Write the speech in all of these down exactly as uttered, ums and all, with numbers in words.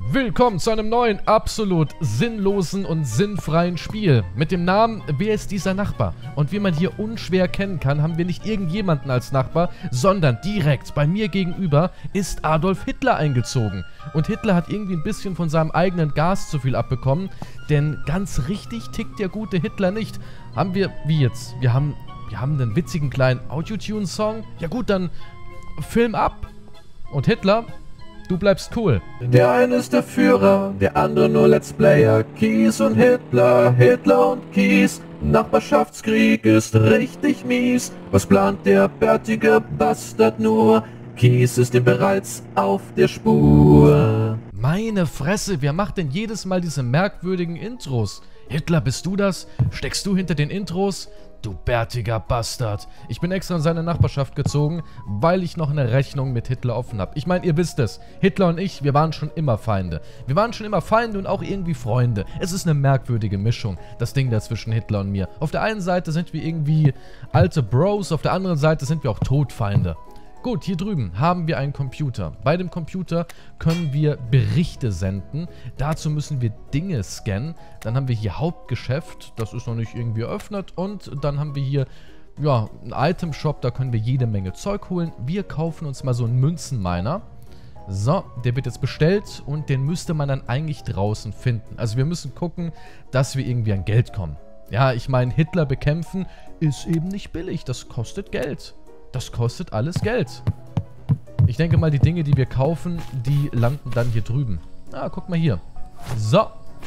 Willkommen zu einem neuen, absolut sinnlosen und sinnfreien Spiel. Mit dem Namen Wer ist dieser Nachbar? Und wie man hier unschwer erkennen kann, haben wir nicht irgendjemanden als Nachbar, sondern direkt bei mir gegenüber ist Adolf Hitler eingezogen. Und Hitler hat irgendwie ein bisschen von seinem eigenen Gas zu viel abbekommen, denn ganz richtig tickt der gute Hitler nicht. Haben wir, wie jetzt? Wir haben, wir haben einen witzigen kleinen Audio-Tune-Song. Ja gut, dann Film ab. Und Hitler... Du bleibst cool. Der eine ist der Führer, der andere nur Let's Player. Kies und Hitler, Hitler und Kies. Nachbarschaftskrieg ist richtig mies. Was plant der bärtige Bastard nur? Kies ist ihm bereits auf der Spur. Meine Fresse, wer macht denn jedes Mal diese merkwürdigen Intros? Hitler, bist du das? Steckst du hinter den Intros? Du bärtiger Bastard. Ich bin extra in seine Nachbarschaft gezogen, weil ich noch eine Rechnung mit Hitler offen habe. Ich meine, ihr wisst es. Hitler und ich, wir waren schon immer Feinde. Wir waren schon immer Feinde und auch irgendwie Freunde. Es ist eine merkwürdige Mischung, das Ding da zwischen Hitler und mir. Auf der einen Seite sind wir irgendwie alte Bros, auf der anderen Seite sind wir auch Todfeinde. Gut, hier drüben haben wir einen Computer. Bei dem Computer können wir Berichte senden. Dazu müssen wir Dinge scannen. Dann haben wir hier Hauptgeschäft. Das ist noch nicht irgendwie eröffnet. Und dann haben wir hier, ja, einen Item-Shop. Da können wir jede Menge Zeug holen. Wir kaufen uns mal so einen Münzenminer. So, der wird jetzt bestellt und den müsste man dann eigentlich draußen finden. Also wir müssen gucken, dass wir irgendwie an Geld kommen. Ja, ich meine, Hitler bekämpfen ist eben nicht billig. Das kostet Geld. Das kostet alles Geld. Ich denke mal, die Dinge, die wir kaufen, die landen dann hier drüben. Ah, guck mal hier. So.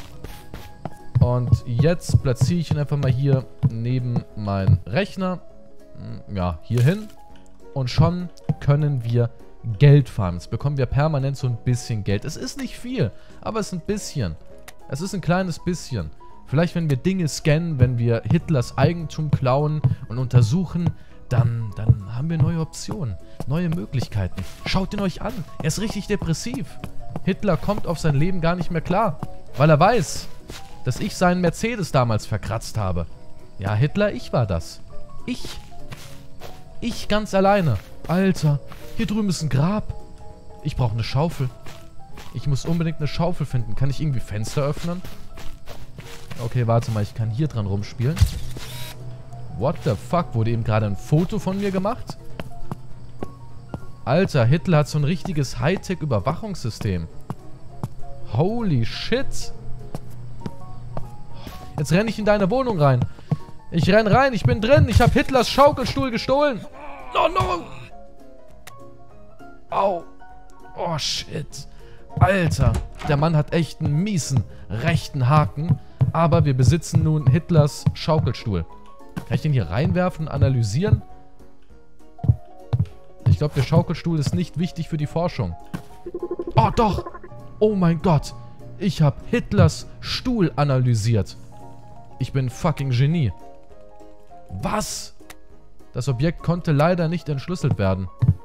Und jetzt platziere ich ihn einfach mal hier neben meinen Rechner. Ja, hier hin. Und schon können wir Geld farmen. Jetzt bekommen wir permanent so ein bisschen Geld. Es ist nicht viel, aber es ist ein bisschen. Es ist ein kleines bisschen. Vielleicht, wenn wir Dinge scannen, wenn wir Hitlers Eigentum klauen und untersuchen... Dann, dann haben wir neue Optionen, neue Möglichkeiten. Schaut ihn euch an, er ist richtig depressiv. Hitler kommt auf sein Leben gar nicht mehr klar, weil er weiß, dass ich seinen Mercedes damals verkratzt habe. Ja, Hitler, ich war das. Ich. Ich ganz alleine. Alter, hier drüben ist ein Grab. Ich brauche eine Schaufel. Ich muss unbedingt eine Schaufel finden. Kann ich irgendwie Fenster öffnen? Okay, warte mal, ich kann hier dran rumspielen. What the fuck? Wurde eben gerade ein Foto von mir gemacht? Alter, Hitler hat so ein richtiges Hightech-Überwachungssystem. Holy shit. Jetzt renne ich in deine Wohnung rein. Ich renn rein, ich bin drin. Ich habe Hitlers Schaukelstuhl gestohlen. Oh no. Au. Oh shit. Alter, der Mann hat echt einen miesen rechten Haken. Aber wir besitzen nun Hitlers Schaukelstuhl. Kann ich den hier reinwerfen und analysieren? Ich glaube, der Schaukelstuhl ist nicht wichtig für die Forschung. Oh, doch! Oh mein Gott! Ich habe Hitlers Stuhl analysiert. Ich bin fucking Genie. Was? Das Objekt konnte leider nicht entschlüsselt werden.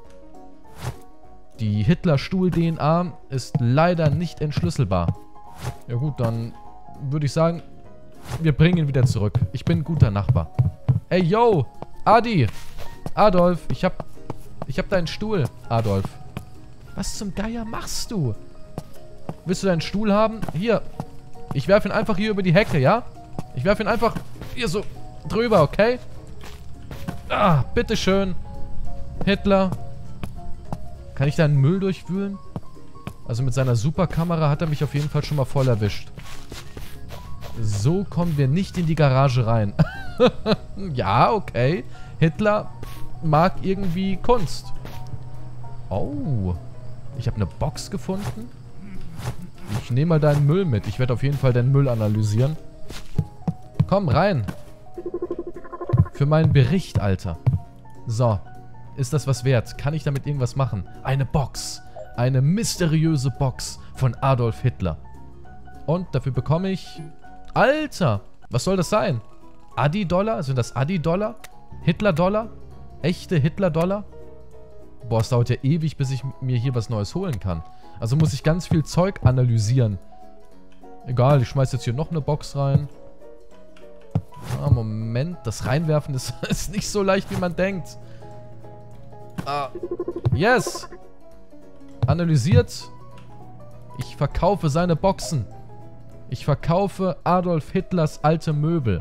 Die Hitler-Stuhl-D N A ist leider nicht entschlüsselbar. Ja gut, dann würde ich sagen... Wir bringen ihn wieder zurück. Ich bin ein guter Nachbar. Ey, yo! Adi! Adolf, ich hab... Ich hab deinen Stuhl, Adolf. Was zum Geier machst du? Willst du deinen Stuhl haben? Hier. Ich werfe ihn einfach hier über die Hecke, ja? Ich werfe ihn einfach hier so drüber, okay? Ah, bitteschön. Hitler. Kann ich deinen Müll durchwühlen? Also mit seiner Superkamera hat er mich auf jeden Fall schon mal voll erwischt. So kommen wir nicht in die Garage rein. Ja, okay. Hitler mag irgendwie Kunst. Oh. Ich habe eine Box gefunden. Ich nehme mal deinen Müll mit. Ich werde auf jeden Fall deinen Müll analysieren. Komm, rein. Für meinen Bericht, Alter. So. Ist das was wert? Kann ich damit irgendwas machen? Eine Box. Eine mysteriöse Box von Adolf Hitler. Und dafür bekomme ich... Alter, was soll das sein? Adi-Dollar? Sind das Adi-Dollar? Hitler-Dollar? Echte Hitler-Dollar? Boah, es dauert ja ewig, bis ich mir hier was Neues holen kann. Also muss ich ganz viel Zeug analysieren. Egal, ich schmeiß jetzt hier noch eine Box rein. Ah, Moment, das Reinwerfen ist, ist nicht so leicht, wie man denkt. Ah, yes! Analysiert. Ich verkaufe seine Boxen. Ich verkaufe Adolf Hitlers alte Möbel.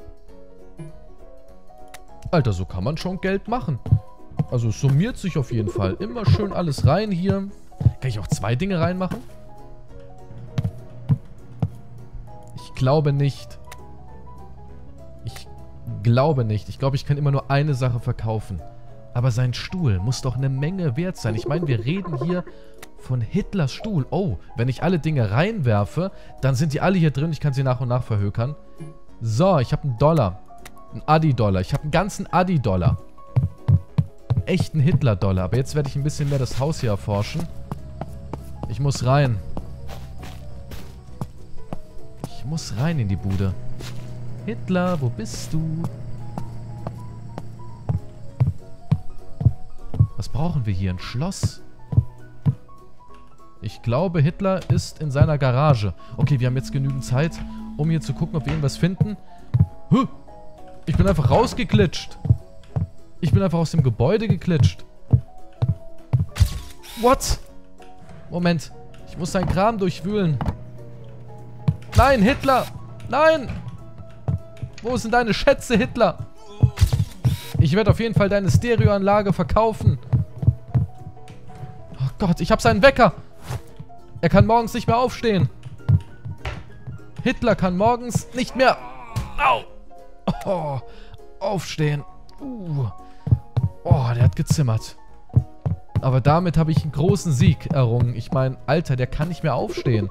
Alter, so kann man schon Geld machen. Also es summiert sich auf jeden Fall. Immer schön alles rein hier. Kann ich auch zwei Dinge reinmachen? Ich glaube nicht. Ich glaube nicht. Ich glaube, ich kann immer nur eine Sache verkaufen. Aber sein Stuhl muss doch eine Menge wert sein. Ich meine, wir reden hier von Hitlers Stuhl. Oh, wenn ich alle Dinge reinwerfe, dann sind die alle hier drin. Ich kann sie nach und nach verhökern. So, ich habe einen Dollar. Einen Adi-Dollar. Ich habe einen ganzen Adi-Dollar. Einen echten Hitler-Dollar. Aber jetzt werde ich ein bisschen mehr das Haus hier erforschen. Ich muss rein. Ich muss rein in die Bude. Hitler, wo bist du? Was brauchen wir hier? Ein Schloss? Ich glaube, Hitler ist in seiner Garage. Okay, wir haben jetzt genügend Zeit, um hier zu gucken, ob wir irgendwas finden. Huh. Ich bin einfach rausgeklitscht. Ich bin einfach aus dem Gebäude geklitscht. What? Moment. Ich muss seinen Kram durchwühlen. Nein, Hitler! Nein! Wo sind deine Schätze, Hitler? Ich werde auf jeden Fall deine Stereoanlage verkaufen. Oh Gott, ich habe seinen Wecker. Er kann morgens nicht mehr aufstehen. Hitler kann morgens nicht mehr... Au! Oh, aufstehen. Uh. Oh, der hat gezimmert. Aber damit habe ich einen großen Sieg errungen. Ich meine, Alter, der kann nicht mehr aufstehen.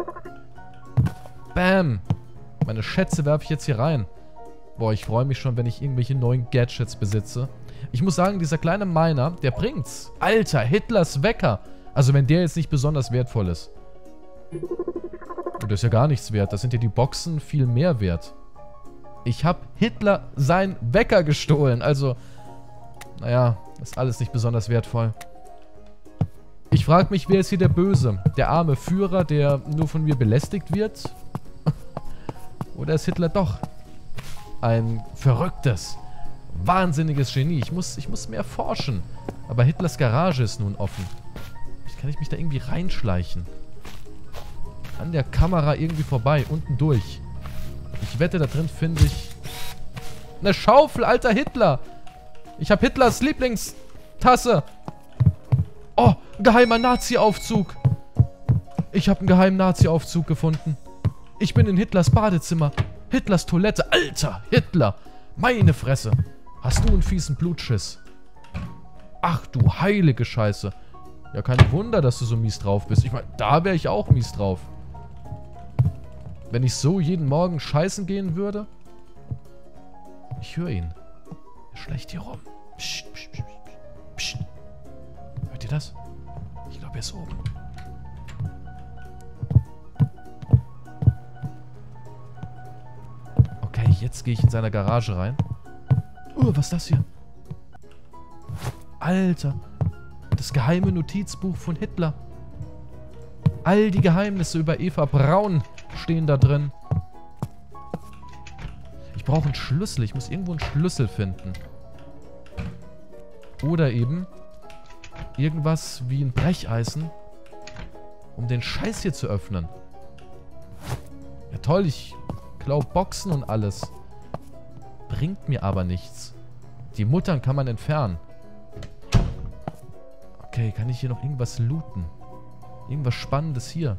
Bam. Meine Schätze werfe ich jetzt hier rein. Boah, ich freue mich schon, wenn ich irgendwelche neuen Gadgets besitze. Ich muss sagen, dieser kleine Miner, der bringt's. Alter, Hitlers Wecker. Also wenn der jetzt nicht besonders wertvoll ist. Und das ist ja gar nichts wert. Das sind ja die Boxen viel mehr wert. Ich habe Hitler seinen Wecker gestohlen. Also, naja, ist alles nicht besonders wertvoll. Ich frage mich, wer ist hier der Böse? Der arme Führer, der nur von mir belästigt wird? Oder ist Hitler doch ein verrücktes, wahnsinniges Genie? Ich muss, ich muss mehr forschen. Aber Hitlers Garage ist nun offen. Vielleicht kann ich mich da irgendwie reinschleichen. An der Kamera irgendwie vorbei, unten durch. Ich wette, da drin finde ich eine Schaufel, alter Hitler. Ich habe Hitlers Lieblingstasse. Oh, ein geheimer Nazi-Aufzug. Ich habe einen geheimen Nazi-Aufzug gefunden. Ich bin in Hitlers Badezimmer. Hitlers Toilette. Alter, Hitler. Meine Fresse. Hast du einen fiesen Blutschiss? Ach du heilige Scheiße. Ja, kein Wunder, dass du so mies drauf bist. Ich meine, da wäre ich auch mies drauf. Wenn ich so jeden Morgen scheißen gehen würde. Ich höre ihn. Er schleicht hier rum. Psst, psst, psst, psst. Hört ihr das? Ich glaube, er ist oben. Okay, jetzt gehe ich in seine Garage rein. Oh, was ist das hier? Alter. Das geheime Notizbuch von Hitler. All die Geheimnisse über Eva Braun stehen da drin. Ich brauche einen Schlüssel. Ich muss irgendwo einen Schlüssel finden. Oder eben irgendwas wie ein Brecheisen, um den Scheiß hier zu öffnen. Ja toll, ich glaube Boxen und alles. Bringt mir aber nichts. Die Muttern kann man entfernen. Okay, kann ich hier noch irgendwas looten? Irgendwas Spannendes hier.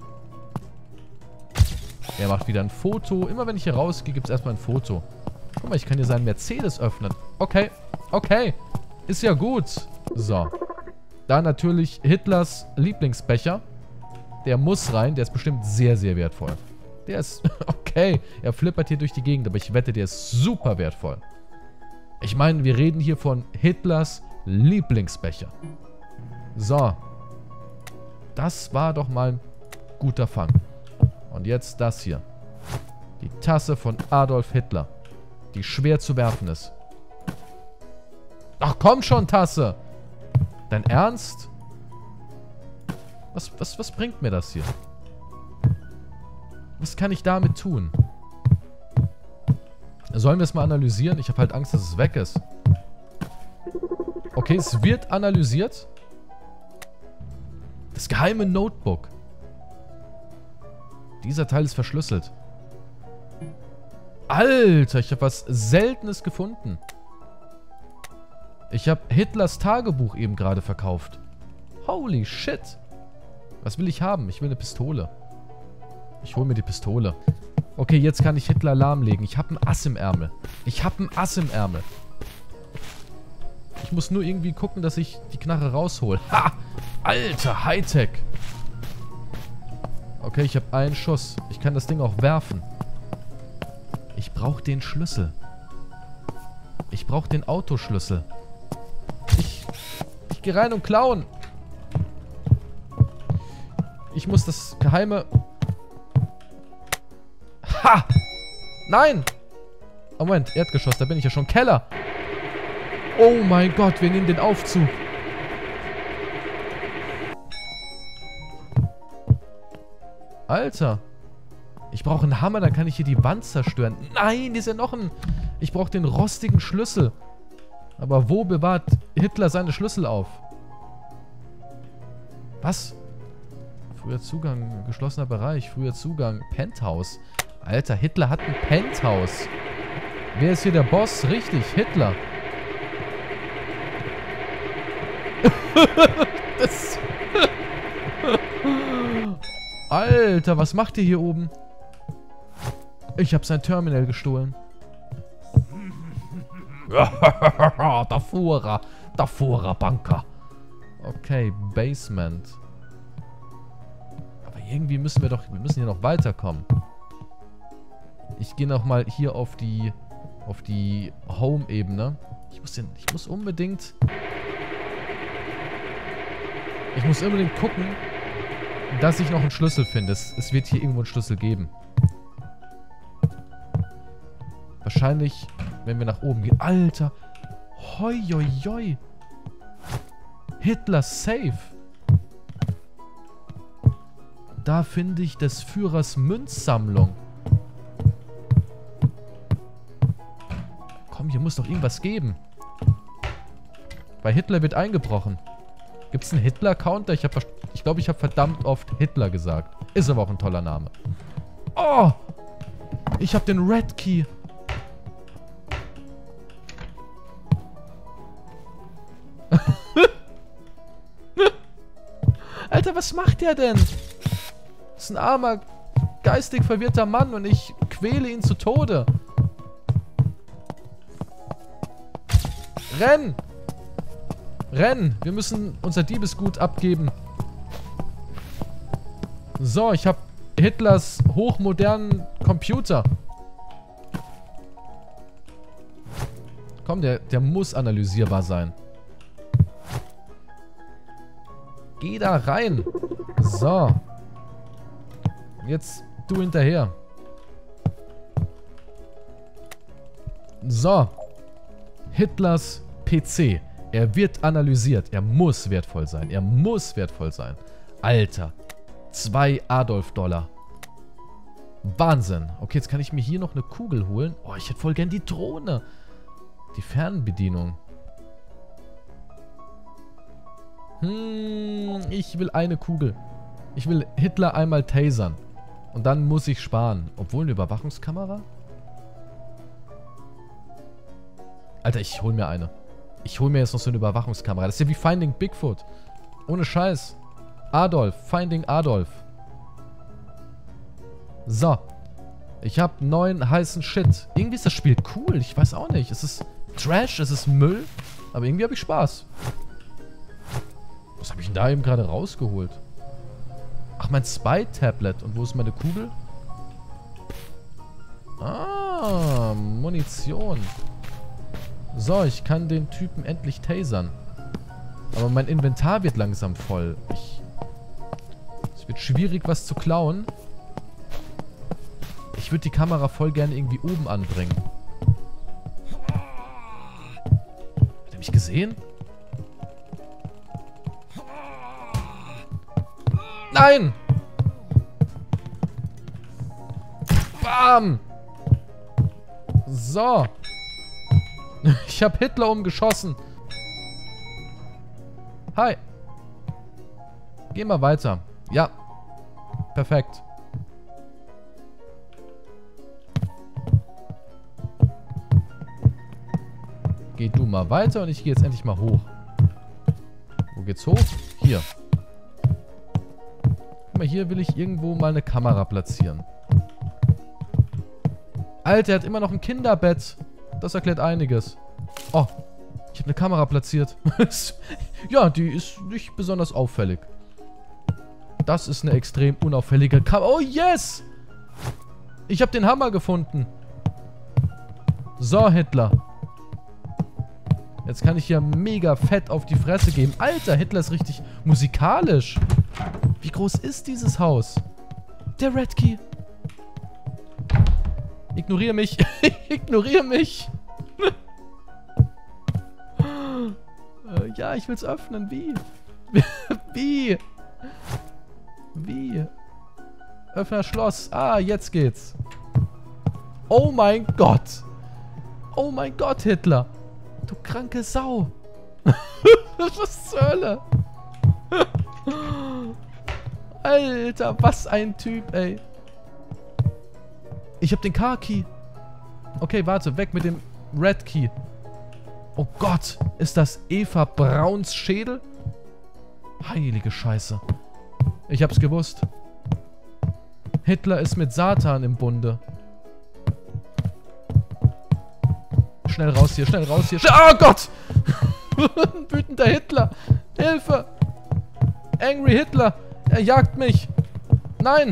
Er macht wieder ein Foto. Immer wenn ich hier rausgehe, gibt es erstmal ein Foto. Guck mal, ich kann hier seinen Mercedes öffnen. Okay, okay. Ist ja gut. So. Da natürlich Hitlers Lieblingsbecher. Der muss rein. Der ist bestimmt sehr, sehr wertvoll. Der ist... Okay. Er flippert hier durch die Gegend. Aber ich wette, der ist super wertvoll. Ich meine, wir reden hier von Hitlers Lieblingsbecher. So. Das war doch mal ein guter Fang. Und jetzt das hier. Die Tasse von Adolf Hitler. Die schwer zu werfen ist. Ach komm schon, Tasse. Dein Ernst? Was, was, was bringt mir das hier? Was kann ich damit tun? Sollen wir es mal analysieren? Ich habe halt Angst, dass es weg ist. Okay, es wird analysiert. Das geheime Notebook. Dieser Teil ist verschlüsselt. Alter, ich habe was Seltenes gefunden. Ich habe Hitlers Tagebuch eben gerade verkauft. Holy shit. Was will ich haben? Ich will eine Pistole. Ich hole mir die Pistole. Okay, jetzt kann ich Hitler lahmlegen. Ich habe ein Ass im Ärmel. Ich habe ein Ass im Ärmel. Ich muss nur irgendwie gucken, dass ich die Knarre raushole. Ha! Alter, Hightech. Okay, ich habe einen Schuss. Ich kann das Ding auch werfen. Ich brauche den Schlüssel. Ich brauche den Autoschlüssel. Ich, ich gehe rein und klauen. Ich muss das geheime... Ha! Nein! Oh, Moment, Erdgeschoss, da bin ich ja schon. Keller! Oh mein Gott, wir nehmen den Aufzug. Alter. Ich brauche einen Hammer, dann kann ich hier die Wand zerstören. Nein, hier ist ja noch ein... Ich brauche den rostigen Schlüssel. Aber wo bewahrt Hitler seine Schlüssel auf? Was? Früher Zugang, geschlossener Bereich, früher Zugang, Penthouse. Alter, Hitler hat ein Penthouse. Wer ist hier der Boss? Richtig, Hitler. Das... Alter, was macht ihr hier oben? Ich habe sein Terminal gestohlen. Davora. Davora Banker. Okay, Basement. Aber irgendwie müssen wir doch... Wir müssen hier noch weiterkommen. Ich gehe nochmal hier auf die... Auf die Home-Ebene. Ich muss den... Ich muss unbedingt... Ich muss unbedingt gucken, dass ich noch einen Schlüssel finde. Es, es wird hier irgendwo einen Schlüssel geben. Wahrscheinlich, wenn wir nach oben gehen. Alter. Hoi, hoi, hoi. Hitler safe. Da finde ich des Führers Münzsammlung. Komm, hier muss doch irgendwas geben. Bei Hitler wird eingebrochen. Gibt es einen Hitler-Counter? Ich glaube, ich, glaub, ich habe verdammt oft Hitler gesagt. Ist aber auch ein toller Name. Oh! Ich habe den Red Key. Alter, was macht der denn? Das ist ein armer, geistig verwirrter Mann und ich quäle ihn zu Tode. Renn! Renn! Wir müssen unser Diebesgut abgeben. So, ich habe Hitlers hochmodernen Computer. Komm, der, der muss analysierbar sein. Geh da rein. So. Jetzt du hinterher. So. Hitlers P C. Er wird analysiert. Er muss wertvoll sein. Er muss wertvoll sein. Alter. Zwei Adolf-Dollar. Wahnsinn. Okay, jetzt kann ich mir hier noch eine Kugel holen. Oh, ich hätte voll gern die Drohne. Die Fernbedienung. Hm, ich will eine Kugel. Ich will Hitler einmal tasern. Und dann muss ich sparen. Obwohl eine Überwachungskamera? Alter, ich hol mir eine. Ich hol mir jetzt noch so eine Überwachungskamera. Das ist ja wie Finding Bigfoot. Ohne Scheiß. Adolf. Finding Adolf. So. Ich habe neuen heißen Shit. Irgendwie ist das Spiel cool. Ich weiß auch nicht. Es ist Trash, es ist Müll. Aber irgendwie habe ich Spaß. Was habe ich denn da eben gerade rausgeholt? Ach, mein Spy-Tablet. Und wo ist meine Kugel? Ah, Munition. So, ich kann den Typen endlich tasern. Aber mein Inventar wird langsam voll. Ich, es wird schwierig, was zu klauen. Ich würde die Kamera voll gerne irgendwie oben anbringen. Hat er mich gesehen? Nein! Bam! So. Ich habe Hitler umgeschossen. Hi. Geh mal weiter. Ja. Perfekt. geh du mal weiter und ich gehe jetzt endlich mal hoch. Wo geht's hoch? Hier. Guck mal, hier will ich irgendwo mal eine Kamera platzieren. Alter, er hat immer noch ein Kinderbett. Das erklärt einiges. Oh, ich habe eine Kamera platziert. Ja, die ist nicht besonders auffällig. Das ist eine extrem unauffällige Kamera. Oh, yes! Ich habe den Hammer gefunden. So, Hitler. Jetzt kann ich hier mega fett auf die Fresse geben. Alter, Hitler ist richtig musikalisch. Wie groß ist dieses Haus? Der Red Key. Ignoriere mich. Ignoriere mich. äh, ja, ich will es öffnen. Wie? Wie? Wie? Öffne das Schloss. Ah, jetzt geht's. Oh mein Gott. Oh mein Gott, Hitler. Du kranke Sau. Was zur Hölle? Alter, was ein Typ, ey. Ich hab den Car-Key. Okay, warte, weg mit dem Red Key. Oh Gott, ist das Eva Brauns Schädel? Heilige Scheiße. Ich hab's gewusst. Hitler ist mit Satan im Bunde. Schnell raus hier, schnell raus hier. Oh Gott! Ein wütender Hitler. Hilfe! Angry Hitler. Er jagt mich. Nein!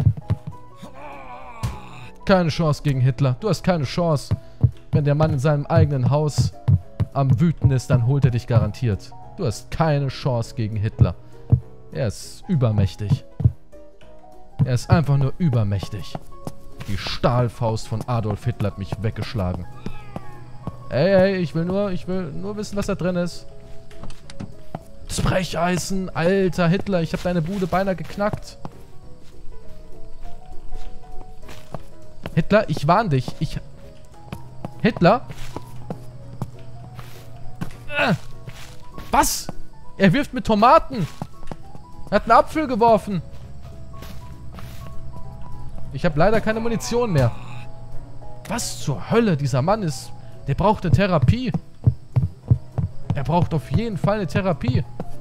Keine Chance gegen Hitler. Du hast keine Chance. Wenn der Mann in seinem eigenen Haus am Wüten ist, dann holt er dich garantiert. Du hast keine Chance gegen Hitler. Er ist übermächtig. Er ist einfach nur übermächtig. Die Stahlfaust von Adolf Hitler hat mich weggeschlagen. Ey, ey, ich will nur, ich will nur wissen, was da drin ist. Das Brecheisen, alter Hitler, ich habe deine Bude beinahe geknackt. Hitler, ich warne dich. Ich... Hitler? Äh. Was? Er wirft mit Tomaten. Er hat einen Apfel geworfen. Ich habe leider keine Munition mehr. Was zur Hölle? Dieser Mann ist... Der braucht eine Therapie. Er braucht auf jeden Fall eine Therapie.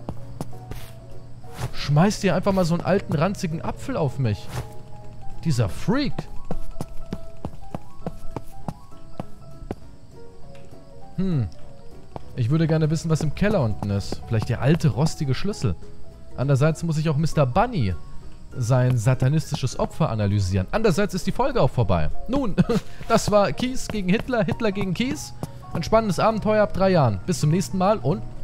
Schmeißt dir einfach mal so einen alten, ranzigen Apfel auf mich. Dieser Freak. Hm. Ich würde gerne wissen, was im Keller unten ist. Vielleicht der alte, rostige Schlüssel. Andererseits muss ich auch Mister Bunny, sein satanistisches Opfer, analysieren. Andererseits ist die Folge auch vorbei. Nun, das war Keys gegen Hitler, Hitler gegen Keys. Ein spannendes Abenteuer ab drei Jahren. Bis zum nächsten Mal und